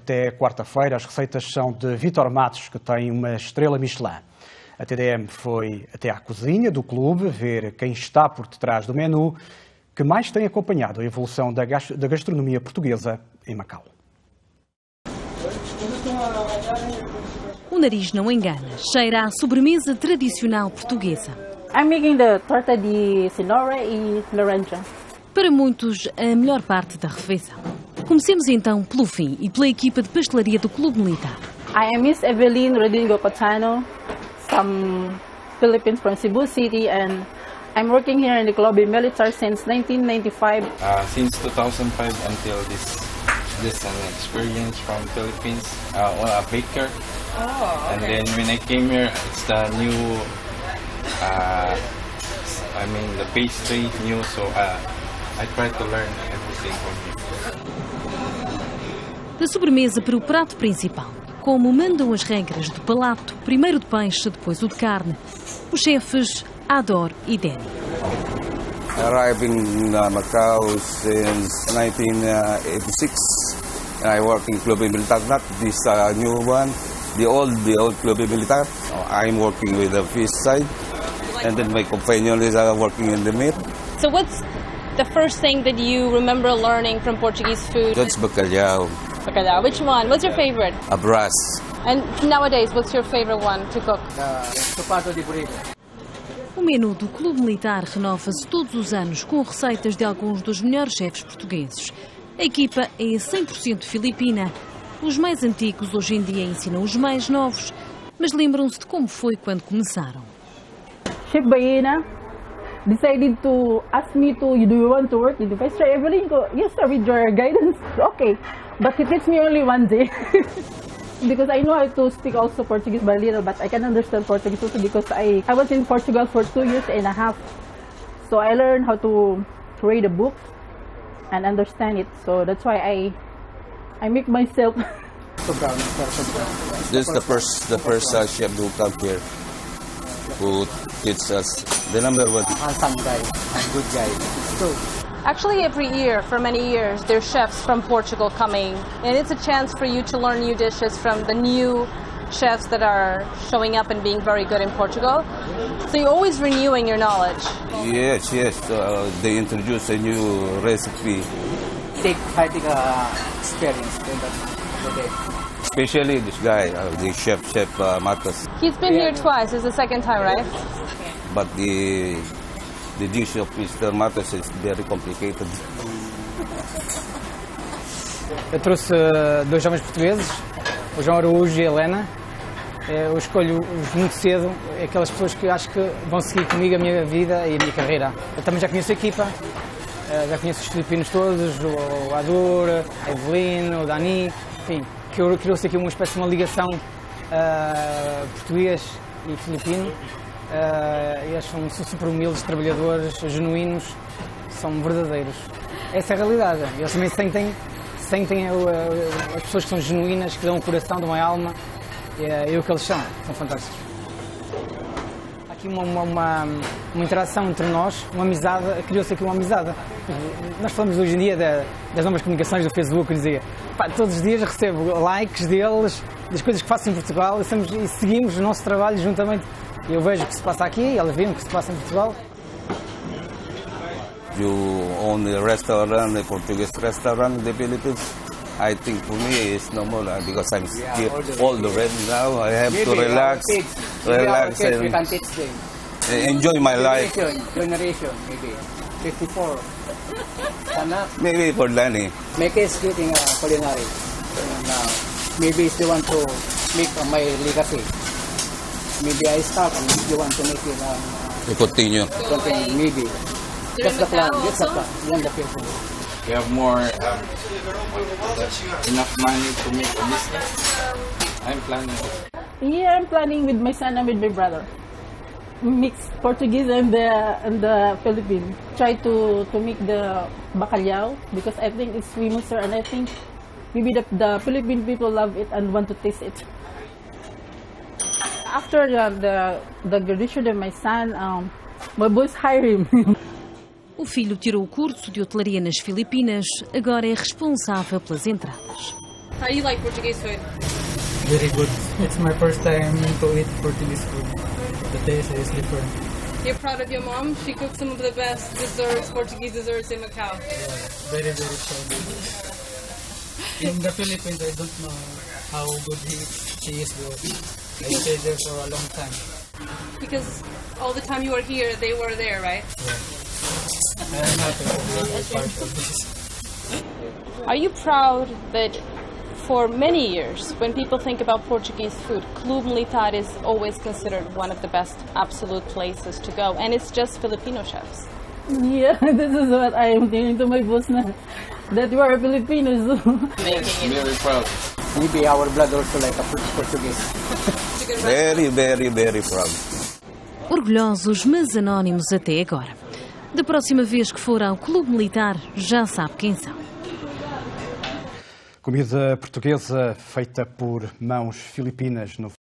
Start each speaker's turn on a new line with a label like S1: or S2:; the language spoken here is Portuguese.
S1: Até quarta-feira, as receitas são de Vítor Matos, que tem uma estrela Michelin. A TDM foi até à cozinha do clube ver quem está por detrás do menu, que mais tem acompanhado a evolução da gastronomia portuguesa em Macau.
S2: O nariz não engana, cheira à sobremesa tradicional portuguesa.
S3: I'm making the torta de cenoura e laranja.
S2: Para muitos, a melhor parte da refeição. Comecemos então pelo fim e pela equipa de pastelaria do Clube Militar.
S3: I am Miss Evelyn Rodrigo Cotano, from Philippines, from Cebu City, and I'm working here in the Club Militar since 1995.
S4: Since 2005 until this experience from Philippines, a baker. Oh, okay. And then when I came here, it's the new, the pastry new, so I try to learn everything from here.
S2: Da sobremesa para o prato principal, como mandam as regras do palato, primeiro de peixe, depois o de carne, os chefes Ador e Danny.
S5: Arrived in Macau since 1986. I work in Club Militar, not this new one, the old Club Militar. I'm working with the fish side, and then my companion is working in the meat.
S6: So what's the first thing that you remember learning from Portuguese food?
S5: That's bacalhau.
S6: Bacalhau. Which one? What's your favorite?
S5: A brass.
S6: And nowadays, what's your favorite one to cook?
S7: Sopato de burrito.
S2: O menu do Clube Militar renova-se todos os anos com receitas de alguns dos melhores chefes portugueses. A equipa é 100% filipina. Os mais antigos hoje em dia ensinam os mais novos, mas lembram-se de como foi quando começaram.
S3: Chef Baena decided to ask me do you want to work in the pastry? Evelyn, yes sir, with your guidance. Okay, but he teach me only one day. Because I know how to speak also Portuguese by little, but I can understand Portuguese also because I was in Portugal for 2 years and a half. So I learned how to read a book and understand it. So that's why I make myself.
S5: This is the first chef who come here, who teaches us the number one.
S7: Handsome guy, good guy. So.
S6: Actually, every year, for many years, there's chefs from Portugal coming, and it's a chance for you to learn new dishes from the new chefs that are showing up and being very good in Portugal. So you're always renewing your knowledge.
S5: Yes. They introduce a new recipe.
S7: Take experience.
S5: Especially this guy, the chef Matos.
S6: He's been here twice. It's the second time, right?
S5: But the dish of Mr. Matos is very complicated.
S8: Eu trouxe 2 jovens portugueses, o João Araújo e a Helena. Eu escolho-os muito cedo, aquelas pessoas que acho que vão seguir comigo a minha vida e a minha carreira. Eu também já conheço a equipa, já conheço os filipinos todos, o Ador, a Evelyn, o Dani, enfim, criou-se aqui uma espécie de uma ligação português e filipino. Eles são super humildes, trabalhadores, genuínos, são verdadeiros. Essa é a realidade. Eles também sentem as pessoas que são genuínas, que dão um coração, dão uma alma. É o que eles são fantásticos. Há aqui uma interação entre nós, uma amizade, criou-se aqui uma amizade. Nós falamos hoje em dia das novas comunicações do Facebook, eu dizia, todos os dias recebo likes deles, das coisas que faço em Portugal e seguimos o nosso trabalho juntamente. Eu vejo o que se passa aqui, elas veem o que se passa em Portugal.
S5: You own a restaurant, a Portuguese restaurant in the Philippines. I think for me it's no more because I'm old already now. I have to relax
S7: and can teach them.
S5: Enjoy my life.
S7: Generation, maybe 54.
S5: Maybe for Danny.
S7: Make it getting culinary. Maybe it's the one to make my legacy. Maybe I start and you want to make it.
S5: To continue.
S7: Maybe. That's the plan. That's the plan. Then the future.
S4: You have more enough money to make a business. I'm planning.
S3: Yeah, I'm planning with my son and with my brother. Mix Portuguese and the Philippine. Try to make the bacalhau because I think it's famous here and I think maybe the Philippine people love it and want to taste it. After the graduation of my son, my boys hire him.
S2: O filho tirou o curso de hotelaria nas Filipinas, agora é responsável pelas entradas.
S6: How do you like Portuguese food?
S9: Very good. It's my first time to eat Portuguese food. The taste is different.
S6: You're proud of your mom? She cooks some of the best desserts, Portuguese desserts in Macau.
S9: Yeah, very proud. In the Philippines, I don't know how good she is, but I stayed there for a long time.
S6: Because all the time you were here, they were there, right?
S9: Yeah. I am happy to be part of this.
S6: Are you proud that for many years, when people think about Portuguese food, Clube Militar is always considered one of the best absolute places to go, and it's just Filipino chefs?
S3: Yeah, this is what I am telling to my boss na, that we are Filipinos.
S4: Very proud.
S7: Maybe our blood also like a Portuguese.
S5: Very proud.
S2: Orgulhosos, mas anónimos até agora. Da próxima vez que for ao Clube Militar, já sabe quem são.
S1: Comida portuguesa feita por mãos filipinas no